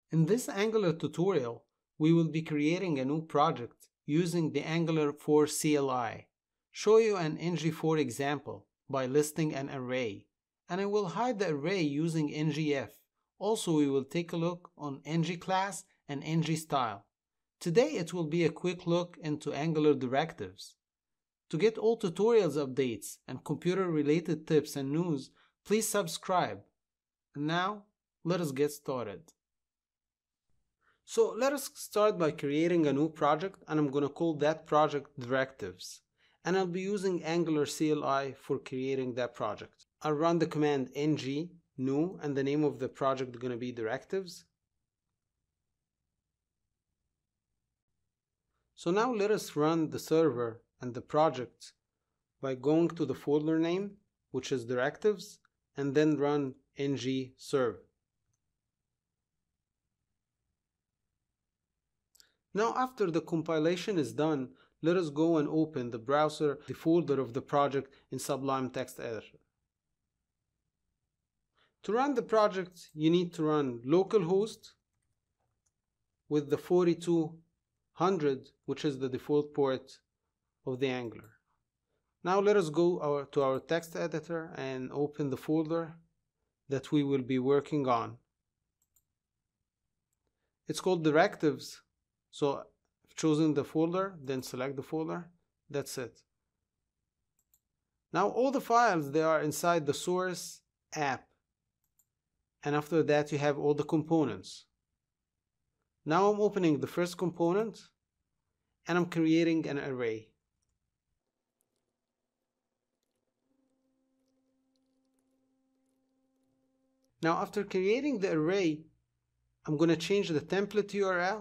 In this Angular tutorial, we will be creating a new project using the ngFor CLI, show you an ngFor example by listing an array, and I will hide the array using ngIF. Also, we will take a look on ngClass and ngStyle. Today it will be a quick look into Angular directives. To get all tutorials updates and computer related tips and news, please subscribe. And now, let us get started. So let us start by creating a new project, and I'm going to call that project Directives. And I'll be using Angular CLI for creating that project. I'll run the command ng new, and the name of the project is going to be Directives. So now let us run the server and the project by going to the folder name, which is Directives, and then run ngserve. Now after the compilation is done, let us go and open the browser, the folder of the project in Sublime Text Editor. To run the project, you need to run localhost with the 4200, which is the default port of the Angular. Now let us go to our text editor and open the folder that we will be working on. It's called Directives. So I've chosen the folder, then select the folder. That's it. Now all the files, they are inside the source app. And after that you have all the components. Now I'm opening the first component and I'm creating an array. Now after creating the array, I'm going to change the template URL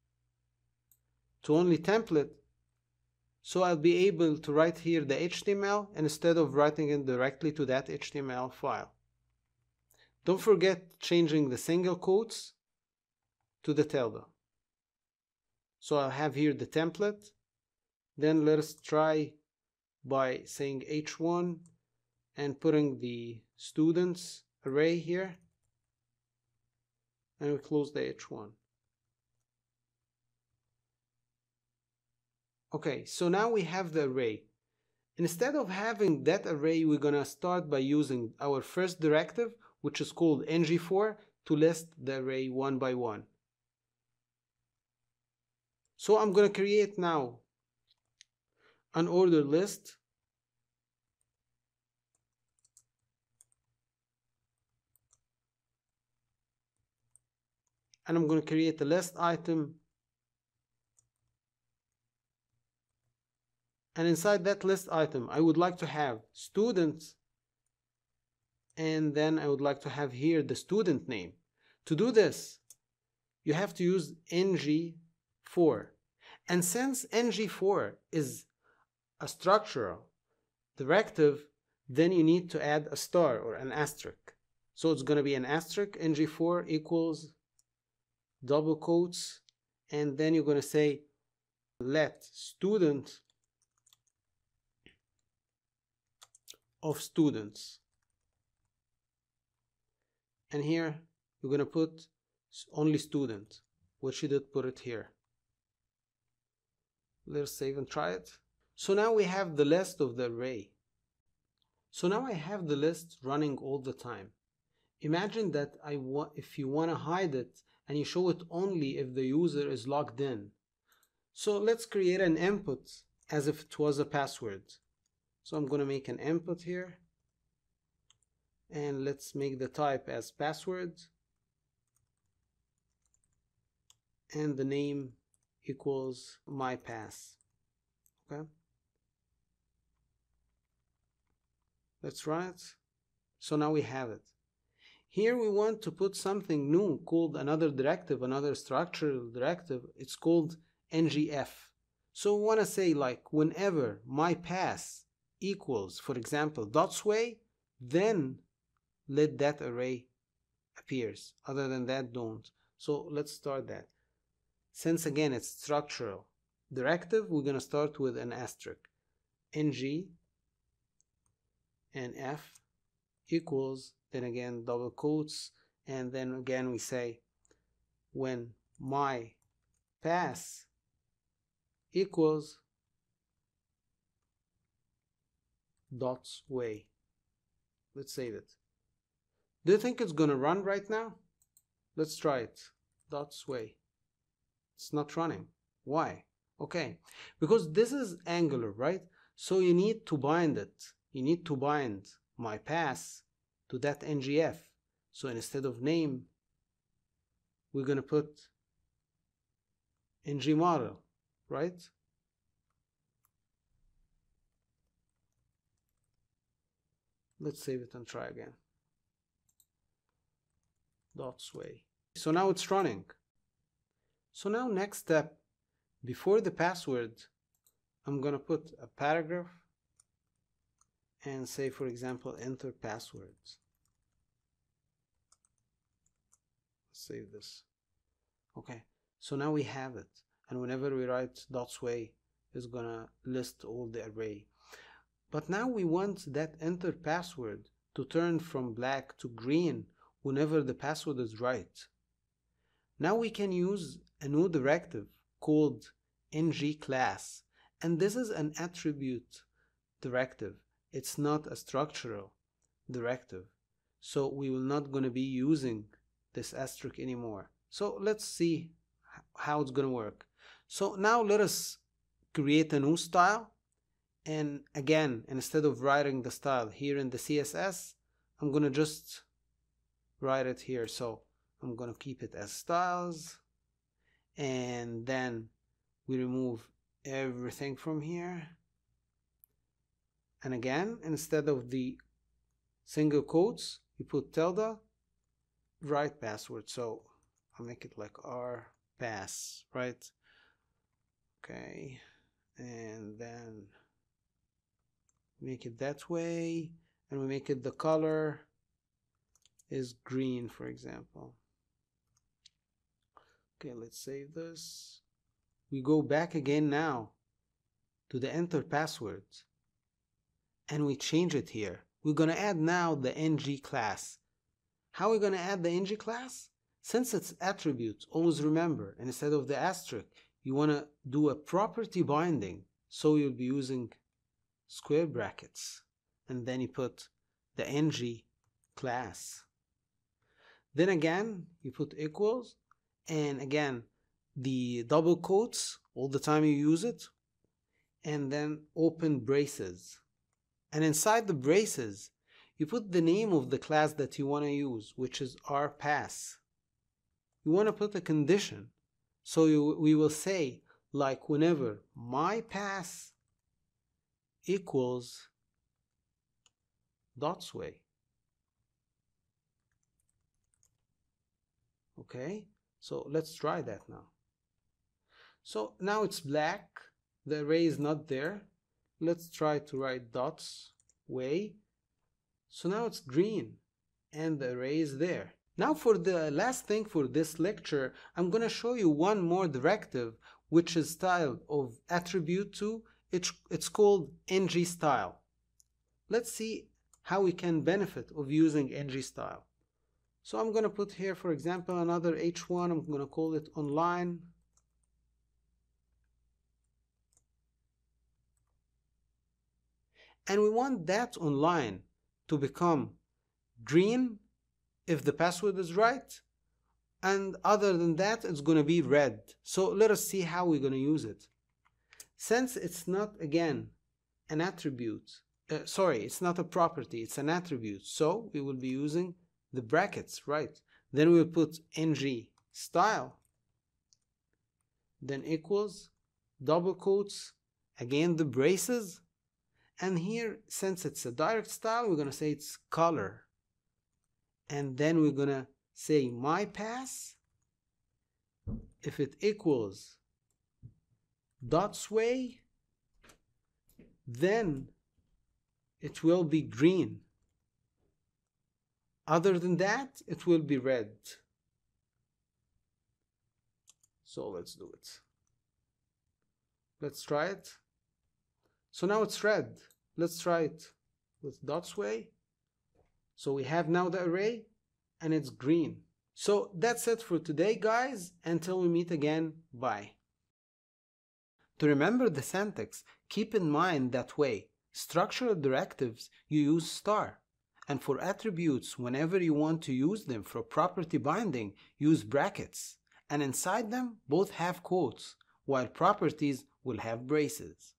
to only template, so I'll be able to write here the HTML instead of writing it directly to that HTML file. Don't forget changing the single quotes to the tilde. So I'll have here the template. Then let us try by saying h1 and putting the students array here, and we close the h1. Okay, so now we have the array. Instead of having that array, we're gonna start by using our first directive, which is called ngFor, to list the array one by one. So I'm gonna create now an ordered list. And I'm going to create a list item. And inside that list item, I would like to have students. And then I would like to have here the student name. To do this, you have to use ngFor. And since ngFor is a structural directive, then you need to add a star or an asterisk. So it's going to be an asterisk, ngFor equals double quotes, and then you're going to say let student of students, and here you're going to put only student, which you did put it here. Let's save and try it. So now we have the list of the array. So now I have the list running all the time. Imagine that if you want to hide it, and you show it only if the user is logged in. So let's create an input as if it was a password. So I'm going to make an input here, and let's make the type as password, and the name equals my pass. Okay, let's run it. So now we have it. Here we want to put something new called another directive, another structural directive. It's called ngIF. So we want to say like whenever my pass equals, for example, .sway, then let that array appears. Other than that, don't. So let's start that. Since again it's structural directive, we're going to start with an asterisk. ng and f equals, then again double quotes, and then again we say when my pass equals dots way. Let's save it. Do you think it's gonna run right now? Let's try it. Dots way. It's not running. Why? Okay, because this is Angular, right? So you need to bind it. You need to bind my pass to that ngIF. So instead of name, we're gonna put ngModel, right? Let's save it and try again. Dots way. So now it's running. So now next step, before the password, I'm gonna put a paragraph and say, for example, enter passwords. Save this. Okay, so now we have it, and whenever we write dots way, it's gonna list all the array. But now we want that enter password to turn from black to green whenever the password is right. Now we can use a new directive called ngClass, and this is an attribute directive. It's not a structural directive, so we will not going to be using this asterisk anymore. So let's see how it's going to work. So now let us create a new style, and again, instead of writing the style here in the CSS, I'm going to just write it here. So I'm going to keep it as styles, and then we remove everything from here, and again, instead of the single quotes, you put tilde, write password. So I'll make it like r pass, right? Okay, and then make it that way, and we make it the color is green, for example. Okay, let's save this. We go back again now to the enter password, and we change it here. We're gonna add now the ngClass. How are we gonna add the ngClass? Since it's attributes, always remember, instead of the asterisk, you wanna do a property binding. So you'll be using square brackets, and then you put the ngClass. Then again, you put equals, and again, the double quotes all the time you use it, and then open braces, and inside the braces you put the name of the class that you want to use, which is rpass. You want to put a condition, so we will say like whenever my pass equals dots way. Okay, so let's try that now. So now it's black, the array is not there. Let's try to write dots way. So now it's green and the array is there. Now for the last thing for this lecture, I'm going to show you one more directive which is style of attribute to. It's called ngStyle. Let's see how we can benefit of using ngStyle. So I'm going to put here, for example, another h1. I'm going to call it online. And we want that online to become green if the password is right, and other than that it's going to be red. So let us see how we're going to use it. Since it's not, again, an attribute, it's not a property, it's an attribute, so we will be using the brackets, right? Then we'll put ngStyle, then equals, double quotes, again the braces, and here, since it's a direct style, we're going to say it's color, and then we're going to say my pass, if it equals dots way, then it will be green. Other than that, it will be red. So let's do it. Let's try it. So now it's red. Let's try it with dots way. So we have now the array and it's green. So that's it for today, guys. Until we meet again, bye. To remember the syntax, keep in mind that way. Structural directives, you use star. And for attributes, whenever you want to use them for property binding, use brackets. And inside them, both have quotes, while properties will have braces.